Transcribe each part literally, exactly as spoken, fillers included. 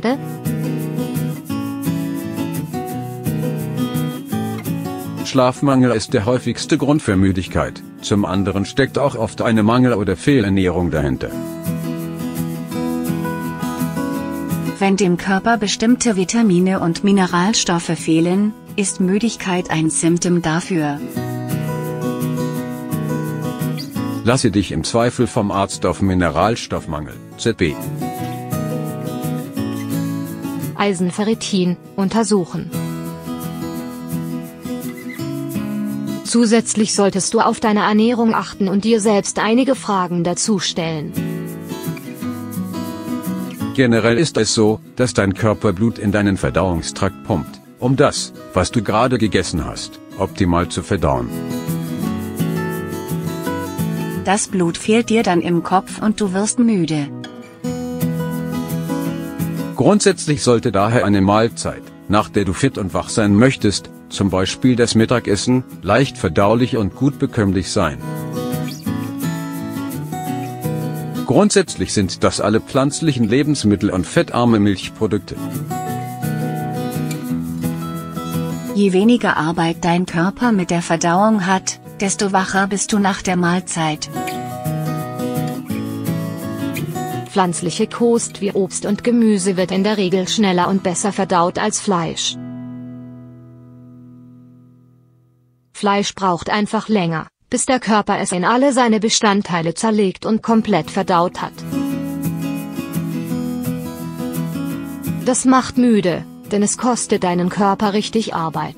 müde? Schlafmangel ist der häufigste Grund für Müdigkeit, zum anderen steckt auch oft eine Mangel- oder Fehlernährung dahinter. Wenn dem Körper bestimmte Vitamine und Mineralstoffe fehlen, ist Müdigkeit ein Symptom dafür. Lasse dich im Zweifel vom Arzt auf Mineralstoffmangel, Z B, Eisenferritin, untersuchen. Zusätzlich solltest du auf deine Ernährung achten und dir selbst einige Fragen dazu stellen. Generell ist es so, dass dein Körper Blut in deinen Verdauungstrakt pumpt, um das, was du gerade gegessen hast, optimal zu verdauen. Das Blut fehlt dir dann im Kopf und du wirst müde. Grundsätzlich sollte daher eine Mahlzeit, nach der du fit und wach sein möchtest, zum Beispiel das Mittagessen, leicht verdaulich und gut bekömmlich sein. Grundsätzlich sind das alle pflanzlichen Lebensmittel und fettarme Milchprodukte. Je weniger Arbeit dein Körper mit der Verdauung hat, desto wacher bist du nach der Mahlzeit. Pflanzliche Kost wie Obst und Gemüse wird in der Regel schneller und besser verdaut als Fleisch. Fleisch braucht einfach länger, bis der Körper es in alle seine Bestandteile zerlegt und komplett verdaut hat. Das macht müde, denn es kostet deinen Körper richtig Arbeit.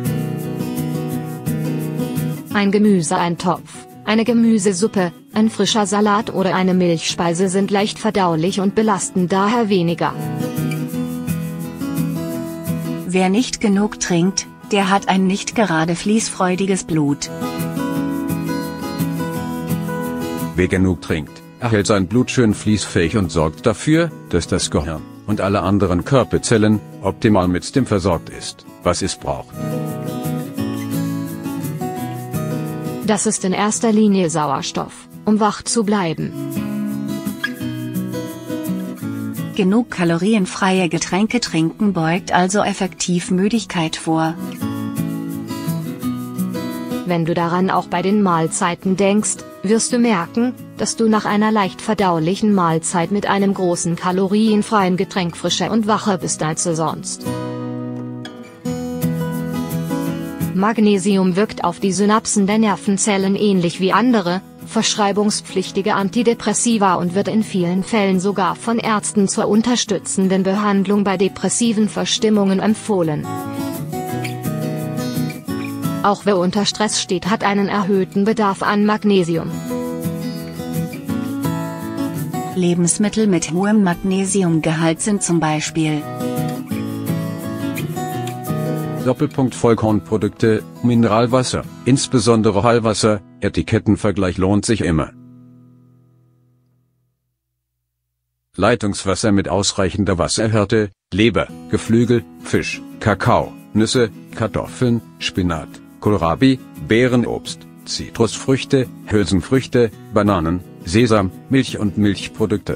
Ein Gemüseeintopf, eine Gemüsesuppe, ein frischer Salat oder eine Milchspeise sind leicht verdaulich und belasten daher weniger. Wer nicht genug trinkt, der hat ein nicht gerade fließfreudiges Blut. Wer genug trinkt, erhält sein Blut schön fließfähig und sorgt dafür, dass das Gehirn und alle anderen Körperzellen optimal mit dem versorgt ist, was es braucht. Das ist in erster Linie Sauerstoff, um wach zu bleiben. Genug kalorienfreie Getränke trinken beugt also effektiv Müdigkeit vor. Wenn du daran auch bei den Mahlzeiten denkst, wirst du merken, dass du nach einer leicht verdaulichen Mahlzeit mit einem großen kalorienfreien Getränk frischer und wacher bist als sonst. Magnesium wirkt auf die Synapsen der Nervenzellen ähnlich wie andere, verschreibungspflichtige Antidepressiva und wird in vielen Fällen sogar von Ärzten zur unterstützenden Behandlung bei depressiven Verstimmungen empfohlen. Auch wer unter Stress steht, hat einen erhöhten Bedarf an Magnesium. Lebensmittel mit hohem Magnesiumgehalt sind zum Beispiel Doppelpunkt Vollkornprodukte, Mineralwasser, insbesondere Heilwasser, Etikettenvergleich lohnt sich immer. Leitungswasser mit ausreichender Wasserhärte, Leber, Geflügel, Fisch, Kakao, Nüsse, Kartoffeln, Spinat, Kohlrabi, Beerenobst, Zitrusfrüchte, Hülsenfrüchte, Bananen, Sesam, Milch und Milchprodukte.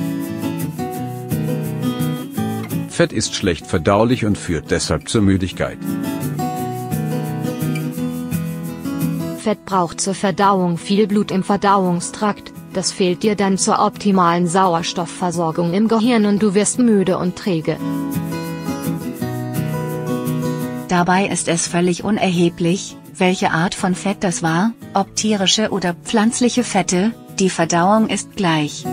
Fett ist schlecht verdaulich und führt deshalb zur Müdigkeit. Fett braucht zur Verdauung viel Blut im Verdauungstrakt, das fehlt dir dann zur optimalen Sauerstoffversorgung im Gehirn und du wirst müde und träge. Dabei ist es völlig unerheblich, welche Art von Fett das war, ob tierische oder pflanzliche Fette, die Verdauung ist gleich.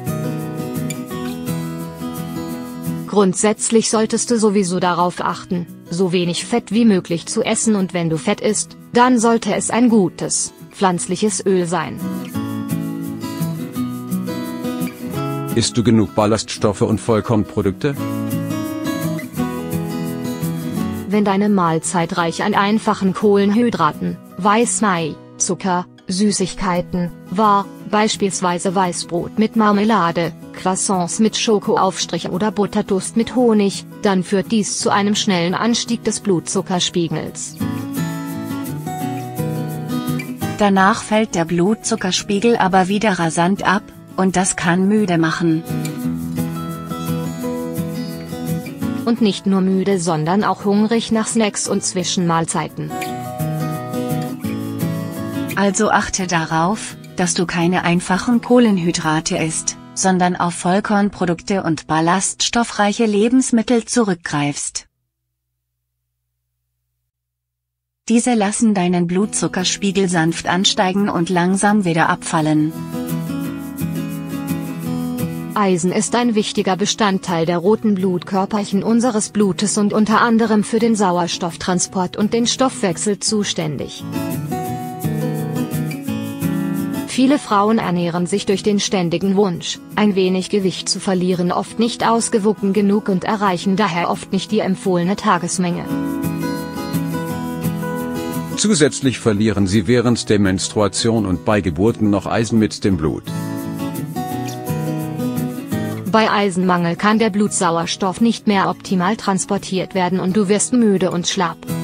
Grundsätzlich solltest du sowieso darauf achten, so wenig Fett wie möglich zu essen und wenn du Fett isst, dann sollte es ein gutes, pflanzliches Öl sein. Isst du genug Ballaststoffe und Vollkornprodukte? Wenn deine Mahlzeit reich an einfachen Kohlenhydraten, Weißmehl, Zucker, Süßigkeiten war, beispielsweise Weißbrot mit Marmelade, Croissants mit Schokoaufstrich oder Buttertoast mit Honig, dann führt dies zu einem schnellen Anstieg des Blutzuckerspiegels. Danach fällt der Blutzuckerspiegel aber wieder rasant ab, und das kann müde machen. und nicht nur müde, sondern auch hungrig nach Snacks und Zwischenmahlzeiten. Also achte darauf, dass du keine einfachen Kohlenhydrate isst, sondern auf Vollkornprodukte und ballaststoffreiche Lebensmittel zurückgreifst. Diese lassen deinen Blutzuckerspiegel sanft ansteigen und langsam wieder abfallen. Eisen ist ein wichtiger Bestandteil der roten Blutkörperchen unseres Blutes und unter anderem für den Sauerstofftransport und den Stoffwechsel zuständig. Viele Frauen ernähren sich durch den ständigen Wunsch, ein wenig Gewicht zu verlieren, oft nicht ausgewogen genug und erreichen daher oft nicht die empfohlene Tagesmenge. Zusätzlich verlieren sie während der Menstruation und bei Geburten noch Eisen mit dem Blut. Bei Eisenmangel kann der Blutsauerstoff nicht mehr optimal transportiert werden und du wirst müde und schlapp.